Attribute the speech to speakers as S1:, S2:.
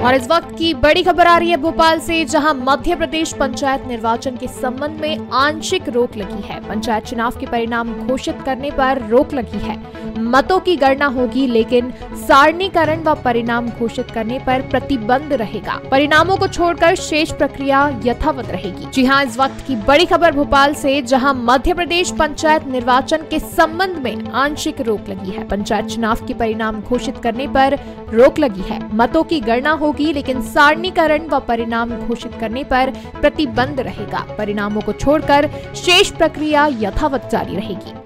S1: और इस वक्त की बड़ी खबर आ रही है भोपाल से, जहां मध्य प्रदेश पंचायत निर्वाचन के संबंध में आंशिक रोक लगी है। पंचायत चुनाव के परिणाम घोषित करने पर रोक लगी है। मतों की गणना होगी, लेकिन सारणीकरण व परिणाम घोषित करने पर प्रतिबंध रहेगा। परिणामों को छोड़कर शेष प्रक्रिया यथावत रहेगी। जी हां, इस वक्त की बड़ी खबर भोपाल से, जहां मध्य प्रदेश पंचायत निर्वाचन के संबंध में आंशिक रोक लगी है। पंचायत चुनाव के परिणाम घोषित करने पर रोक लगी है। मतों की गणना होगी, लेकिन सारणीकरण व परिणाम घोषित करने पर प्रतिबंध रहेगा। परिणामों को छोड़कर शेष प्रक्रिया यथावत जारी रहेगी।